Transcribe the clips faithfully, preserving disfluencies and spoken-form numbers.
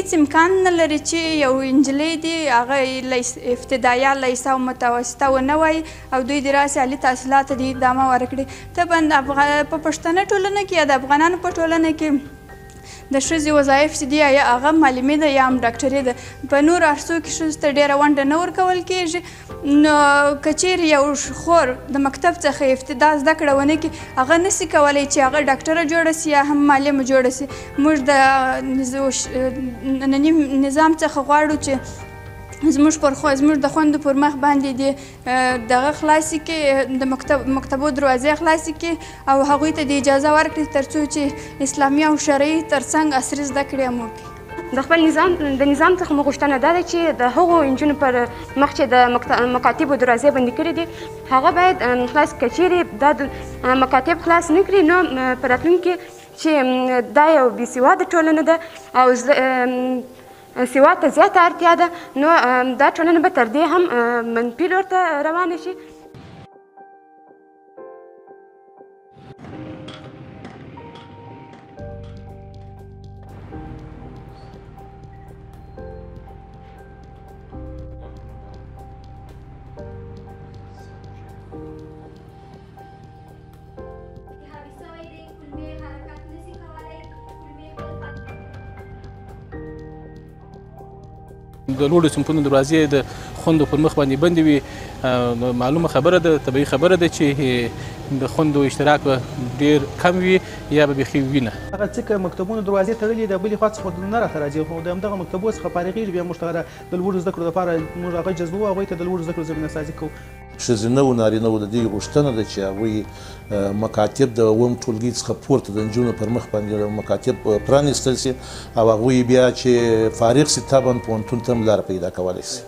هیڅ امکان نه لري چې یو نجلۍ دي هغه ابتدایه لیسه او متوسطه ونه وایي او دوی دې راسي عالي تحصیلاتو دې ادامه ورکړي. طبعا په پښتنه ټولنه کې یا د افغانانو په ټولنه کې د ښځې وظایف چې دي یا هغه معلمي ده یا هم ډاکټري ده. په نورو عرصو کې ښځو ته ډېره ونډه نه ورکول کېږي. نو که چیرې یو خور د مکتب څخه ابتدا زده کړه ونه کړي هغه نسي کولی چې هغه ډاکټره جوړه سي یا هم معلمه جوړه سي. موږ د ننني نظام څخه غواړو چې زموږ پر خو زموږ د خویندو پر مخ باندې د دغه خلاصې کړي د مکتب مکتبو دروازې خلاصې کړي او هغوی ته د اجازه ورکړي تر څو چې اسلامي او شرعي ترڅنګ عصري زده کړې هم وکړي. د خپل نظام د نظام څخه مو غوښتنه دا ده چې د هغو نجونو پر مخ چې د مکاتبو دروازې بندې کړي دي هغه باید خلاص که چیرې دا د مکاتب خلاص نه کړي نو په راتلونکي چې دا یو بې سواده ټولنه ده او سواد ته زیاته اړتیا ده نو دا ټولنه به تر دې هم منفي لور ته روانه شي. د لوړو صنفونو دروازې د خوندو پر مخ باندې بندې وي معلومه خبره ده طبیعي خبره ده چې د خوندو اشتراک به ډېر کم وي یا به بیخي وي نه. هغه څه که مکتبونو دروازې تړلې د بلې خوا څخه نه راته راځي خو د همدغه مکتبو څخه فارغېږي بیا موږ ته د لوړو زده کړو دپاره موږ هغه جذبوو هغوی ته د لوړو زده کړو زمینه سازي کوو. ښځینه و نارینه و د دې غوښتنه ده چې هغوی مکاتب د اووم ټولګي څخه پورته د نجونو پر مخ باندې مکاتب پرانیستل سي او هغوی بیا چې فارغ سي طبعا پوهنتون ته هم لاره پیدا کولی سي.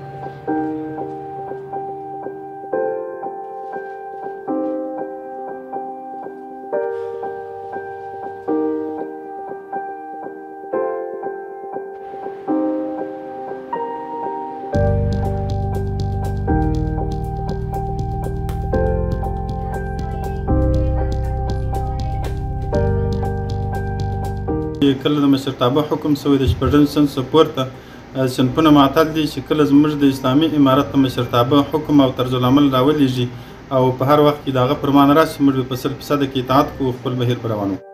کله د مشرتابه حکم شوی د شپږم صنف پورته صنفونه معطل دي چې کله زموږ د اسلامي امارت د مشرتابه حکم او طرز العمل راولېږي او په هر وخت کې د هغه فرمان راشي موږ به په سل فیصده کې اطاعت کوو خپل بهیر به روان وو.